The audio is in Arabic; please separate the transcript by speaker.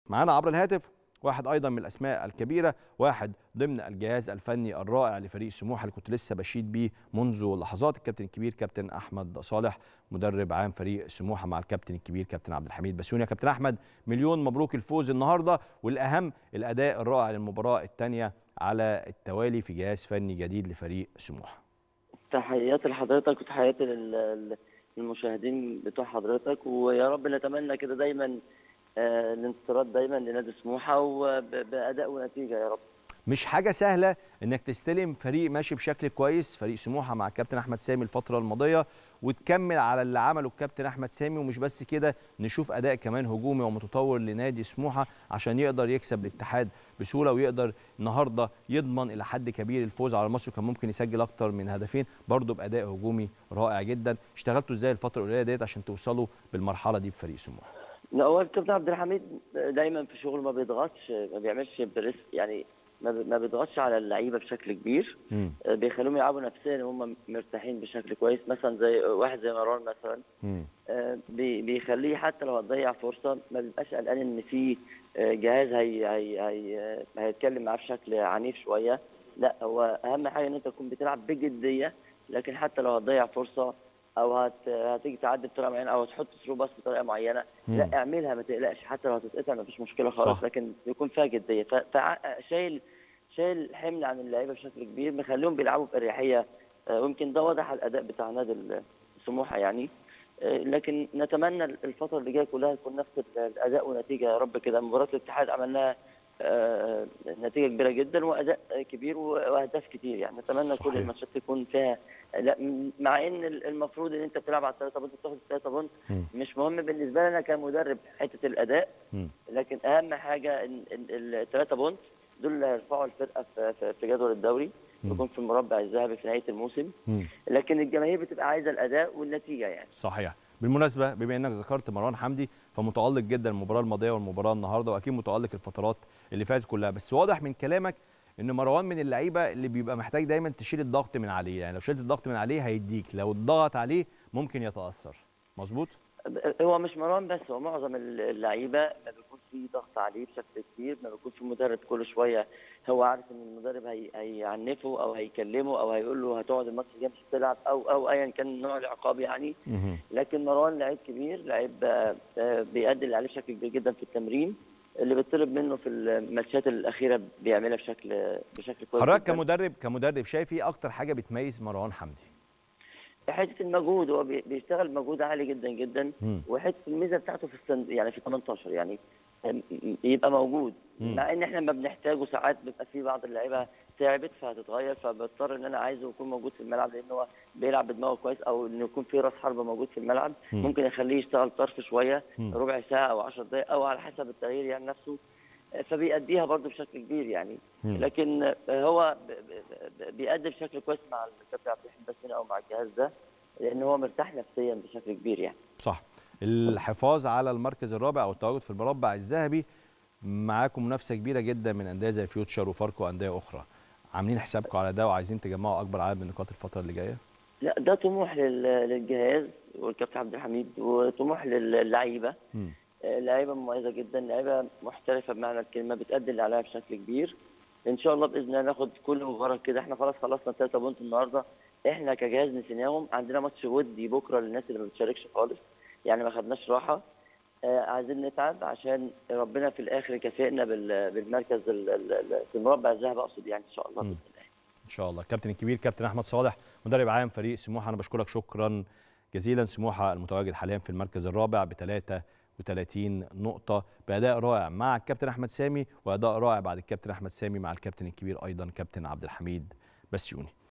Speaker 1: معانا عبر الهاتف واحد ايضا من الاسماء الكبيره، واحد ضمن الجهاز الفني الرائع لفريق سموحه اللي كنت لسه بشيد بيه منذ لحظات، الكابتن الكبير كابتن احمد صالح مدرب عام فريق سموحه مع الكابتن الكبير كابتن عبد الحميد بسيوني. يا كابتن احمد، مليون مبروك الفوز النهارده، والاهم الاداء الرائع للمباراه الثانيه على التوالي في جهاز فني جديد لفريق سموحه.
Speaker 2: تحياتي لحضرتك وتحياتي للمشاهدين بتوع حضرتك، ويا رب نتمنى كده دايما الانتصارات دايما لنادي سموحه وباداء ونتيجه يا رب.
Speaker 1: مش حاجه سهله انك تستلم فريق ماشي بشكل كويس، فريق سموحه مع الكابتن احمد سامي الفتره الماضيه، وتكمل على اللي عمله الكابتن احمد سامي، ومش بس كده نشوف اداء كمان هجومي ومتطور لنادي سموحه عشان يقدر يكسب الاتحاد بسهوله، ويقدر النهارده يضمن الى حد كبير الفوز على مصر، وكان ممكن يسجل اكتر من هدفين برضه باداء هجومي رائع جدا. اشتغلتوا ازاي الفتره القليله ديت عشان توصلوا بالمرحله دي بفريق سموحه؟
Speaker 2: لا، هو الكابتن عبد الحميد دايما في شغله ما بيضغطش، ما بيعملش بريس، يعني ما بيضغطش على اللعيبه بشكل كبير. بيخليهم يلعبوا نفسيا وهم مرتاحين بشكل كويس. مثلا زي واحد زي مروان مثلا، بيخليه حتى لو هتضيع فرصه ما بيبقاش قلقان ان في جهاز هيتكلم معاه بشكل عنيف شويه. لا، هو اهم حاجه ان انت تكون بتلعب بجديه، لكن حتى لو هتضيع فرصه او هتيجي تعدي بطريقه معينه او هتحط ثرو باص بطريقه معينه، لا اعملها ما تقلقش، حتى لو هتتقطع ما فيش مشكله خالص. صح. لكن يكون فيها جديه. فشايل حمل عن اللعيبه بشكل كبير، مخليهم بيلعبوا باريحيه. ويمكن ده واضح على الاداء بتاع نادي سموحه يعني. لكن نتمنى الفتره اللي جايه كلها تكون نفس الاداء ونتيجه يا رب كده. مباراه الاتحاد عملناها نتيجه كبيره جدا واداء كبير واهداف كتير، يعني نتمنى كل الماتشات تكون فيها. لا، مع ان المفروض ان انت بتلعب على 3 بونت تاخد 3 بونت، مش مهم بالنسبه لنا كمدرب حته الاداء، لكن اهم حاجه ان ال3 بونت دول اللي هيرفعوا الفرقه في جدول الدوري، يكون في المربع الذهبي في نهايه الموسم. لكن الجماهير بتبقى عايزه الاداء والنتيجه يعني.
Speaker 1: صحيح. بالمناسبه بما انك ذكرت مروان حمدي، فمتالق جدا المباراه الماضيه والمباراه النهارده، واكيد متالق الفترات اللي فاتت كلها، بس واضح من كلامك ان مروان من اللعيبه اللي بيبقى محتاج دايما تشيل الضغط من عليه، يعني لو شلت الضغط من عليه هيديك، لو اتضغط عليه ممكن يتاثر. مظبوط؟
Speaker 2: هو مش مروان بس، هو معظم اللعيبه ما بيكون في ضغط عليه بشكل كبير، ما بيكون في مدرب كل شويه هو عارف ان المدرب هيعنفه او هيكلمه او هيقول له هتقعد الماتش الجاي مش هتلعب او ايا كان نوع العقاب يعني. لكن مروان لعيب كبير، لعيب بيأدي اللي عليه بشكل كبير جدا في التمرين، اللي بيطلب منه في الماتشات الاخيره بيعملها بشكل كويس.
Speaker 1: حضرتك كمدرب شايف ايه اكتر حاجه بتميز مروان حمدي؟
Speaker 2: حته المجهود، هو بيشتغل مجهود عالي جدا جدا، وحته الميزه بتاعته في يعني في 18 يعني يبقى موجود. مع ان احنا ما بنحتاجه، ساعات بيبقى في بعض اللعيبه تعبت فهتتغير، فبضطر ان انا عايزه يكون موجود في الملعب لان هو بيلعب بدماغه كويس، او انه يكون في راس حربه موجود في الملعب. ممكن يخليه يشتغل طرف شويه ربع ساعه او 10 دقائق او على حسب التغيير يعني نفسه، فبيأديها برضه بشكل كبير يعني. لكن هو بيأدي بشكل كويس مع الكابتن عبد الحميد بسيوني او مع الجهاز ده، لان هو مرتاح نفسيا بشكل كبير يعني.
Speaker 1: صح. الحفاظ على المركز الرابع او التواجد في المربع الذهبي، معاكم منافسه كبيره جدا من انديه زي فيوتشر وفاركو وانديه اخرى، عاملين حسابكم على ده وعايزين تجمعوا اكبر عدد من النقاط الفتره اللي جايه؟
Speaker 2: لا، ده طموح للجهاز والكابتن عبد الحميد، وطموح للعيبه. لعيبه مميزه جدا، لعيبه محترفه بمعنى الكلمه، بتأدي اللي عليها بشكل كبير. ان شاء الله باذن الله ناخد كل مباراه كده. احنا خلاص خلصنا 3 بونت النهارده، احنا كجهاز نسيناهم. عندنا ماتش ودي بكره للناس اللي ما بتشاركش خالص، يعني ما خدناش راحه. عايزين نتعب عشان ربنا في الاخر يكافئنا بالمركز في المربع الذهبي، اقصد يعني ان شاء الله باذن الله.
Speaker 1: ان شاء الله. الكابتن الكبير كابتن احمد صالح مدرب عام فريق سموحه، انا بشكرك شكرا جزيلا. سموحه المتواجد حاليا في المركز الرابع ب 33 نقطه، باداء رائع مع الكابتن احمد سامي، واداء رائع بعد الكابتن احمد سامي مع الكابتن الكبير ايضا كابتن عبد الحميد بسيوني.